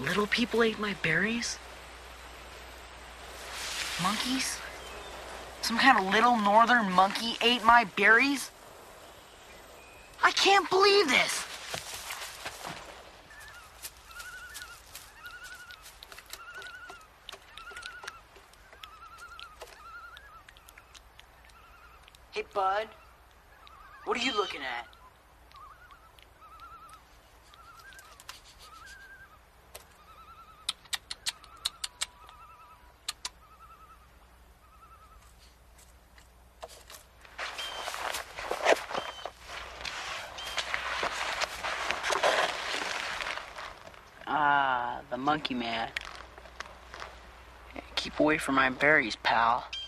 Little people ate my berries? Monkeys? Some kind of little northern monkey ate my berries? I can't believe this! Hey, bud. What are you looking at? Ah, the monkey man. Keep away from my berries, pal.